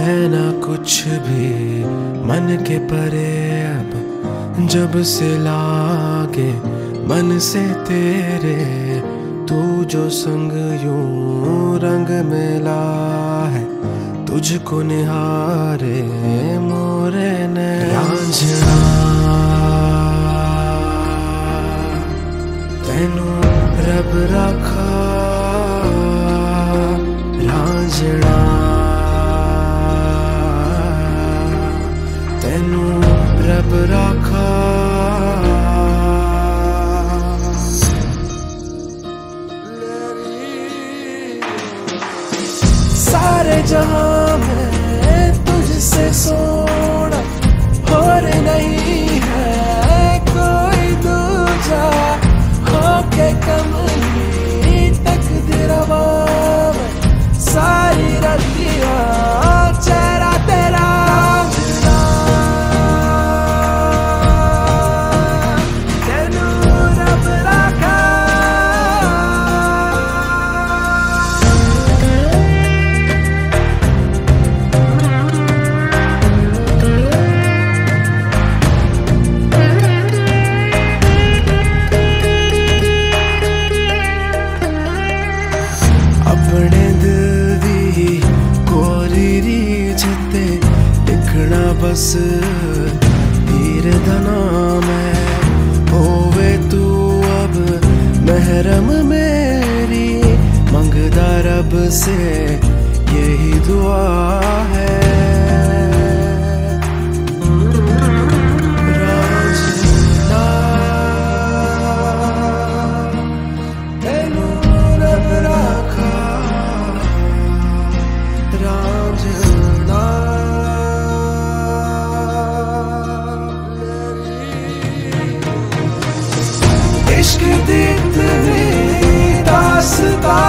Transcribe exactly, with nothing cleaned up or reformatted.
है ना कुछ भी मन के परे अब, जब से लागे मन से तेरे। तू जो संग यूं रंग मिला है, तुझको निहारे मोरे ने रांझना। तेनू रब रखा रांझना, तेनू रब रखा। सारे जहां में तुझसे सोना और नहीं है कोई दूजा, होके कमली तकदीरवा में सारी रतियां चेहरा तेरा। अपने दिल दी कोरी रीझते लिखना बस तीर दा नाम है। होवे तू अब महरम मेरी, मंगदा रब से यही दुआ है। इश्क दी इतनी दास्तां